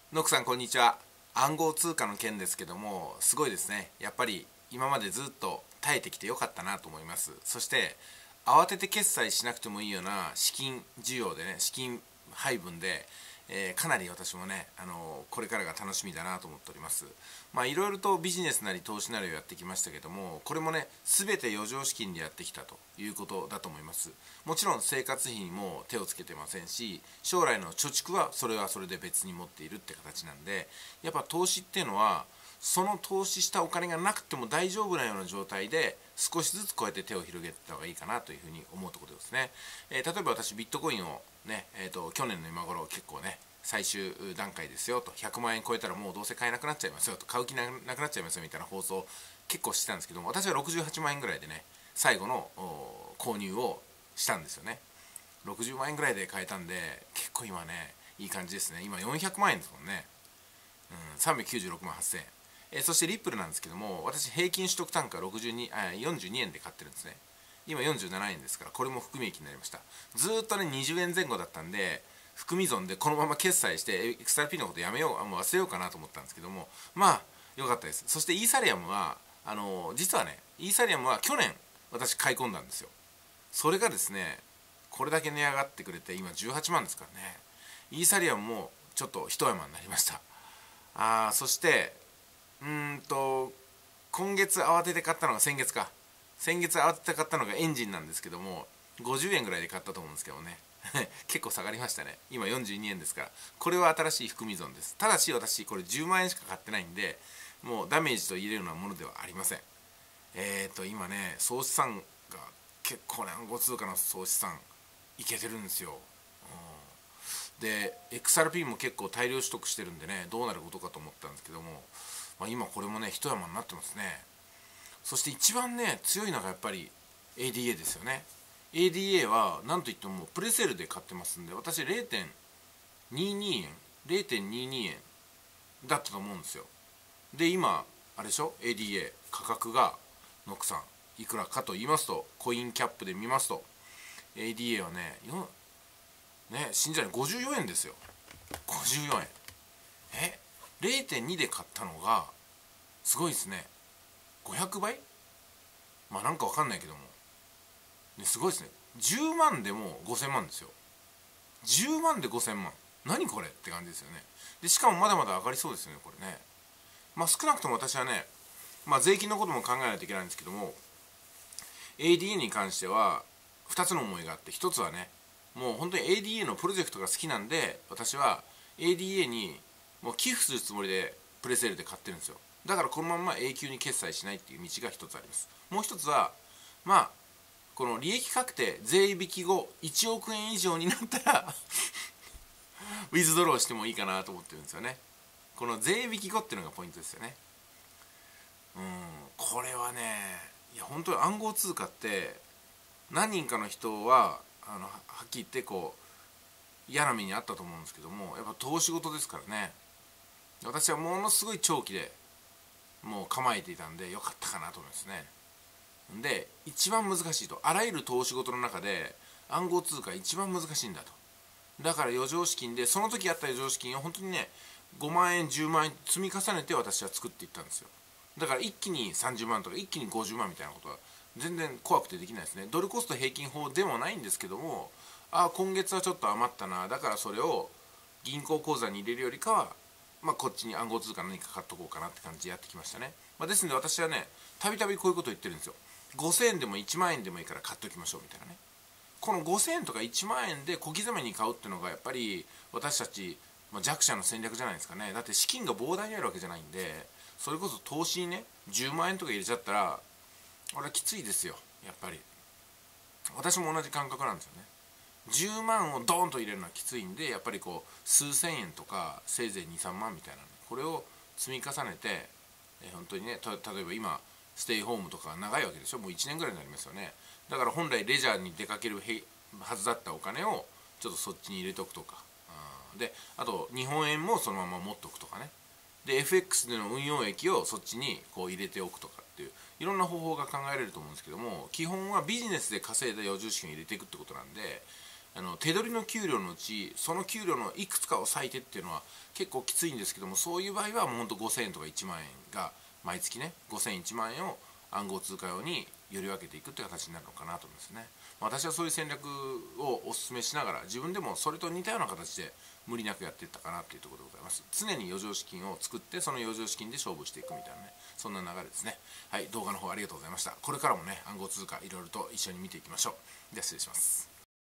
ノックさんこんにちは。暗号通貨の件ですけども、すごいですね。やっぱり今までずっと耐えてきてよかったなと思います。そして慌てて決済しなくてもいいような資金需要でね、資金配分で、かなり私もね、これからが楽しみだなと思っております。いろいろとビジネスなり投資なりをやってきましたけども、これもね全て余剰資金でやってきたということだと思います。もちろん生活費にも手をつけてませんし、将来の貯蓄はそれはそれで別に持っているって形なんで、やっぱ投資っていうのはその投資したお金がなくても大丈夫なような状態で少しずつこうやって手を広げていった方がいいかなというふうに思うところですね。例えば私ビットコインをね、去年の今頃結構ね最終段階ですよと、100万円超えたらもうどうせ買えなくなっちゃいますよと、買う気なくなっちゃいますよみたいな放送結構してたんですけども、私は68万円ぐらいでね最後の購入をしたんですよね。60万円ぐらいで買えたんで結構今ねいい感じですね。今400万円ですもんね。396万8000円。そしてリップルなんですけども、私平均取得単価42円で買ってるんですね。今47円ですから、これも含み益になりました。ずっとね20円前後だったんで含み損でこのまま決済して XRP のことやめよう、もう忘れようかなと思ったんですけども、良かったです。そしてイーサリアムは実はねイーサリアムは去年私買い込んだんですよ。それがですねこれだけ値上がってくれて今18万ですからね。イーサリアムもちょっと一山になりました。そして今月慌てて買ったのが先月慌てて買ったのがエンジンなんですけども、50円ぐらいで買ったと思うんですけどね結構下がりましたね。今42円ですから、これは新しい含み損です。ただし私これ10万円しか買ってないんで、もうダメージと言えるようなものではありません。今ね総資産が結構ね暗号通貨の総資産いけてるんですよ。で XRP も結構大量取得してるんでね、どうなることかと思ったんですけども、今これもね一山になってますね。そして一番ね強いのがやっぱり ADA ですよね。 ADA は何といってもプレセールで買ってますんで、私0.22円0.22円だったと思うんですよ。で今あれでしょ、 ADA 価格がノックさんいくらかと言いますと、コインキャップで見ますと ADA はね信じられない54円ですよ。54円。0.2 で買ったのがすごいですね。500倍、なんかわかんないけども、ね、すごいですね。10万でも5000万ですよ。10万で5000万、何これって感じですよね。でしかもまだまだ上がりそうですよねこれね。少なくとも私はね、税金のことも考えないといけないんですけども、 ADA に関しては2つの思いがあって、1つはねもう本当に ADA のプロジェクトが好きなんで、私は ADA にもう寄付するつもりでプレセールで買ってるんですよ。だからこのまま永久に決済しないっていう道が一つあります。もう一つはこの利益確定税引き後1億円以上になったらウィズドローしてもいいかなと思ってるんですよね。この税引き後っていうのがポイントですよね。これはね、いや本当に暗号通貨って何人かの人ははっきり言って嫌な目にあったと思うんですけども、やっぱ投資事ですからね。私はものすごい長期でもう構えていたんでよかったかなと思いますね。で一番難しいと、あらゆる投資事の中で暗号通貨一番難しいんだと。だから余剰資金で、その時あった余剰資金を本当にね5万円10万円積み重ねて私は作っていったんですよ。だから一気に30万とか一気に50万みたいなことは全然怖くてできないですね。ドルコスト平均法でもないんですけども、今月はちょっと余ったな、だからそれを銀行口座に入れるよりかは、こっちに暗号通貨何か買っとこうかなって感じでやってきましたね。ですので私はねたびたびこういうことを言ってるんですよ。5000円でも1万円でもいいから買っておきましょうみたいなね。この5000円とか1万円で小刻みに買うっていうのがやっぱり私たち、弱者の戦略じゃないですかね。だって資金が膨大にあるわけじゃないんで、それこそ投資にね10万円とか入れちゃったらあれはきついですよ。やっぱり私も同じ感覚なんですよね。10万をドーンと入れるのはきついんで、やっぱり数千円とかせいぜい23万みたいな、これを積み重ねて、本当にね例えば今ステイホームとか長いわけでしょ。もう1年ぐらいになりますよね。だから本来レジャーに出かけるはずだったお金をちょっとそっちに入れとくとか、であと日本円もそのまま持っておくとかね。で FX での運用益をそっちに入れておくとかっていういろんな方法が考えられると思うんですけども、基本はビジネスで稼いだ余剰資金を入れていくってことなんで、 手取りの給料のうちその給料のいくつかを割いてっていうのは結構きついんですけども、そういう場合はもうほんと5000円とか1万円が毎月ね、5000円1万円を暗号通貨用により分けていくという形になるのかなと思いますね。私はそういう戦略をお勧めしながら、自分でもそれと似たような形で無理なくやっていったかなというところでございます。常に余剰資金を作って、その余剰資金で勝負していくみたいなね、そんな流れですね。はい、動画の方ありがとうございました。これからもね、暗号通貨いろいろと一緒に見ていきましょう。では失礼します。